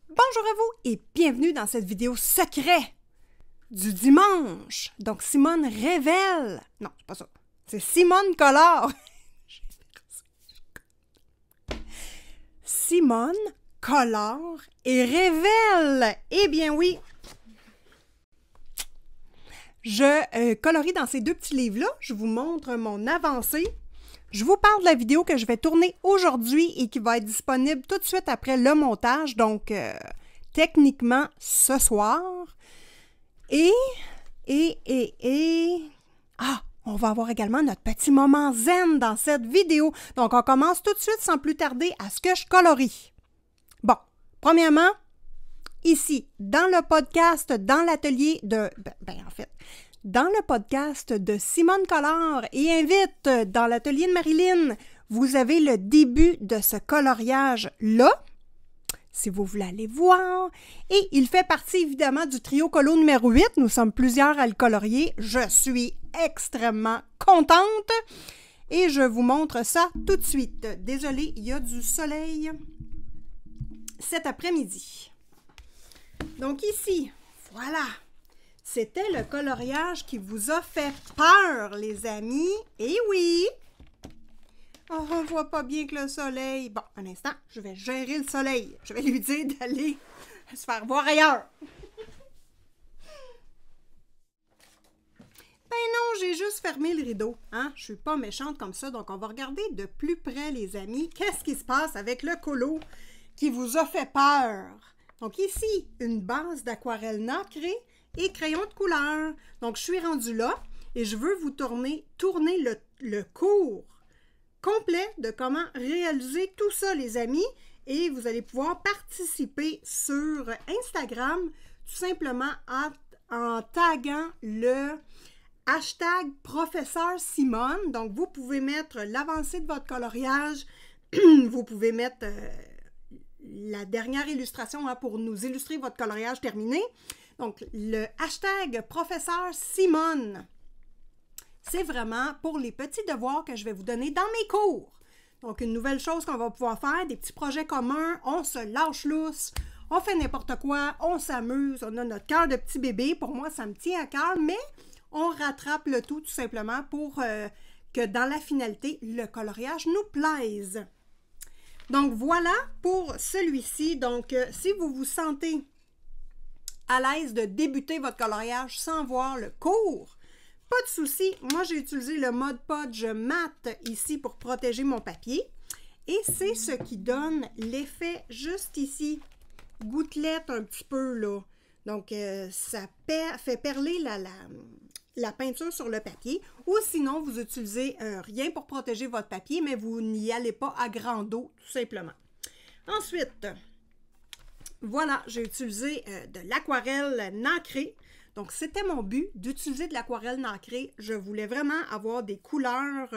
Bonjour à vous et bienvenue dans cette vidéo secret du dimanche. Donc Simone révèle... Non, c'est pas ça. C'est Simone Collard. Simone Collard et révèle. Eh bien oui. Je colorie dans ces deux petits livres-là. Je vous montre mon avancée. Je vous parle de la vidéo que je vais tourner aujourd'hui et qui va être disponible tout de suite après le montage, donc techniquement ce soir. On va avoir également notre petit moment zen dans cette vidéo. Donc, on commence tout de suite sans plus tarder à ce que je colorie. Bon, premièrement, ici, dans le podcast, dans l'atelier de... dans le podcast de Simone Collard et invite dans l'atelier de Marilyn, vous avez le début de ce coloriage-là, si vous voulez aller voir. Et il fait partie évidemment du trio colo numéro 8. Nous sommes plusieurs à le colorier. Je suis extrêmement contente et je vous montre ça tout de suite. Désolée, il y a du soleil cet après-midi. Donc ici, voilà. C'était le coloriage qui vous a fait peur, les amis. Eh oui! Oh, on ne voit pas bien que le soleil... Bon, un instant, je vais gérer le soleil. Je vais lui dire d'aller se faire voir ailleurs. Ben non, j'ai juste fermé le rideau. Hein? Je suis pas méchante comme ça, donc on va regarder de plus près, les amis. Qu'est-ce qui se passe avec le colo qui vous a fait peur? Donc ici, une base d'aquarelle nacrée et crayon de couleur. Donc, je suis rendue là et je veux vous tourner le cours complet de comment réaliser tout ça, les amis. Et vous allez pouvoir participer sur Instagram tout simplement en taguant le hashtag Professeur Simone. Donc, vous pouvez mettre l'avancée de votre coloriage. Vous pouvez mettre la dernière illustration pour nous illustrer votre coloriage terminé. Donc, le hashtag Professeur Simone, c'est vraiment pour les petits devoirs que je vais vous donner dans mes cours. Donc, une nouvelle chose qu'on va pouvoir faire, des petits projets communs, on se lâche lousse, on fait n'importe quoi, on s'amuse, on a notre cœur de petit bébé. Pour moi, ça me tient à cœur, mais on rattrape le tout simplement pour que dans la finalité, le coloriage nous plaise. Donc, voilà pour celui-ci. Donc, si vous vous sentez à l'aise de débuter votre coloriage sans voir le cours, pas de souci. Moi, j'ai utilisé le Mod Podge mat ici pour protéger mon papier. Et c'est ce qui donne l'effet juste ici. Gouttelette un petit peu, là. Donc, ça fait perler la peinture sur le papier. Ou sinon, vous utilisez rien pour protéger votre papier, mais vous n'y allez pas à grande eau, tout simplement. Ensuite... Voilà, j'ai utilisé de l'aquarelle nacrée. Donc, c'était mon but d'utiliser de l'aquarelle nacrée. Je voulais vraiment avoir des couleurs,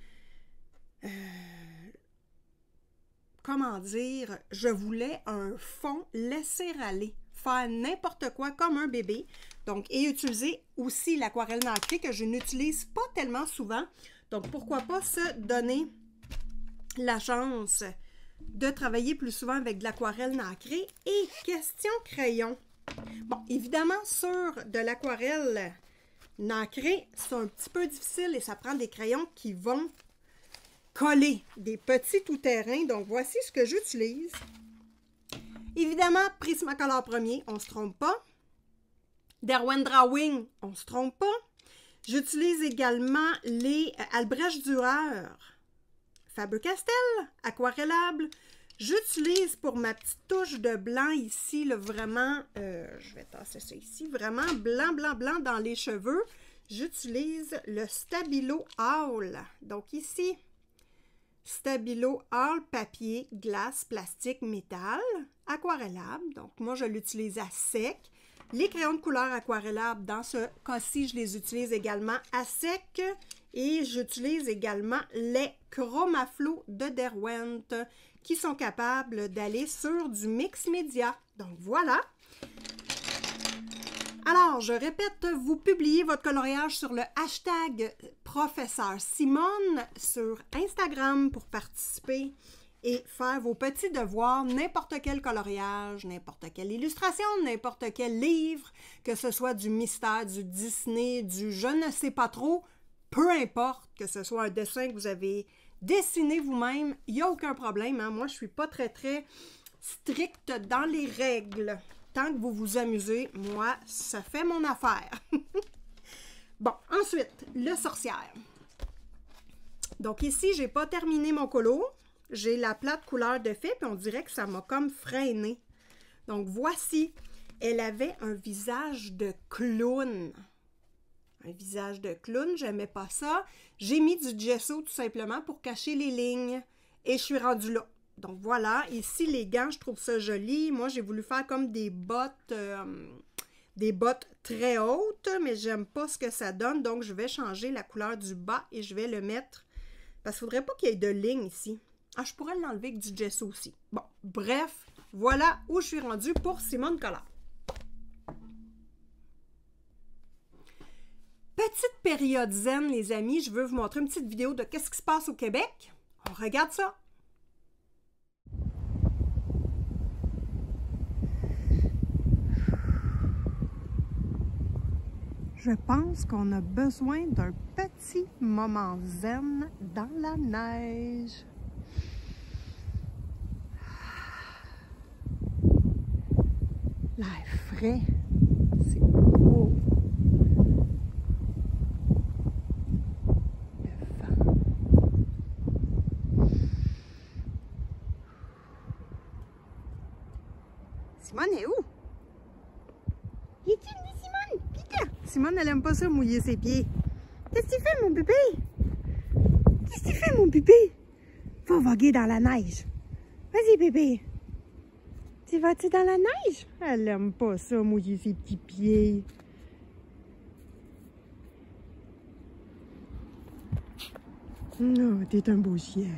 comment dire, je voulais un fond laisser aller, faire n'importe quoi comme un bébé. Donc, et utiliser aussi l'aquarelle nacrée que je n'utilise pas tellement souvent. Donc, pourquoi pas se donner la chance de travailler plus souvent avec de l'aquarelle nacrée. Et question crayon. Bon, évidemment, sur de l'aquarelle nacrée, c'est un petit peu difficile et ça prend des crayons qui vont coller, des petits tout-terrain. Donc, voici ce que j'utilise. Évidemment, Prismacolor premier, on ne se trompe pas. Derwent Drawing, on ne se trompe pas. J'utilise également les Albrecht Dürer Faber-Castell, aquarellable. J'utilise pour ma petite touche de blanc ici, là, vraiment, je vais tasser ça ici, vraiment blanc, blanc, blanc dans les cheveux. J'utilise le Stabilo All. Donc ici, Stabilo All papier, glace, plastique, métal, aquarellable. Donc moi, je l'utilise à sec. Les crayons de couleur aquarellables, dans ce cas-ci, je les utilise également à sec. Et j'utilise également les Chromaflow de Derwent qui sont capables d'aller sur du mix média. Donc voilà. Alors, je répète, vous publiez votre coloriage sur le hashtag Professeur Simone sur Instagram pour participer et faire vos petits devoirs, n'importe quel coloriage, n'importe quelle illustration, n'importe quel livre, que ce soit du mystère, du Disney, du je ne sais pas trop, peu importe, que ce soit un dessin que vous avez dessiné vous-même, il n'y a aucun problème. Hein? Moi, je ne suis pas très stricte dans les règles. Tant que vous vous amusez, moi, ça fait mon affaire. Bon, ensuite, le sorcière. Donc ici, je n'ai pas terminé mon colo. J'ai la plate couleur de fée, puis on dirait que ça m'a comme freiné. Donc voici, elle avait un visage de clown. Un visage de clown, j'aimais pas ça. J'ai mis du gesso tout simplement pour cacher les lignes. Et je suis rendue là. Donc voilà, ici les gants, je trouve ça joli. Moi, j'ai voulu faire comme des bottes très hautes, mais j'aime pas ce que ça donne. Donc je vais changer la couleur du bas et je vais le mettre, parce qu'il faudrait pas qu'il y ait de lignes ici. Ah, je pourrais l'enlever avec du gesso aussi. Bon, bref, voilà où je suis rendue pour Simone Collard. Petite période zen, les amis. Je veux vous montrer une petite vidéo de qu'est-ce qui se passe au Québec. On regarde ça. Je pense qu'on a besoin d'un petit moment zen dans la neige. L'air frais, c'est beau. Le vent. Simone est où? Il est où, Simone? Vite! Simone, elle aime pas ça, mouiller ses pieds. Qu'est-ce que tu fais, mon bébé? Qu'est-ce que tu fais, mon bébé? Va voguer dans la neige. Vas-y, bébé. Tu vas-tu dans la neige? Elle aime pas ça, mouiller ses petits pieds. Non, t'es un beau chien.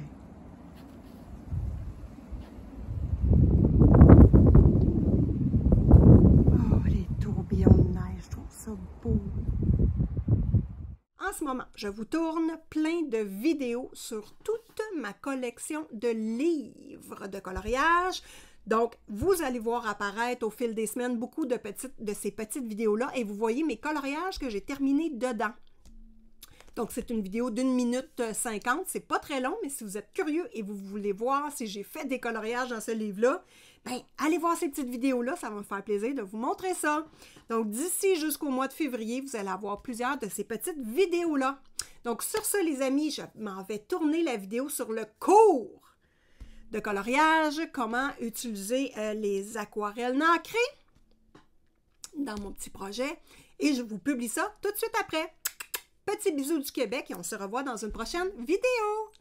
Oh, les tourbillons de neige, je trouve ça beau. En ce moment, je vous tourne plein de vidéos sur toute ma collection de livres de coloriage. Donc, vous allez voir apparaître au fil des semaines beaucoup de ces petites vidéos-là et vous voyez mes coloriages que j'ai terminés dedans. Donc, c'est une vidéo d'1 minute 50. C'est pas très long, mais si vous êtes curieux et vous voulez voir si j'ai fait des coloriages dans ce livre-là, ben, allez voir ces petites vidéos-là. Ça va me faire plaisir de vous montrer ça. Donc, d'ici jusqu'au mois de février, vous allez avoir plusieurs de ces petites vidéos-là. Donc, sur ce, les amis, je m'en vais tourner la vidéo sur le cours de coloriage, comment utiliser les aquarelles nacrées dans mon petit projet. Et je vous publie ça tout de suite après. Petit bisou du Québec et on se revoit dans une prochaine vidéo.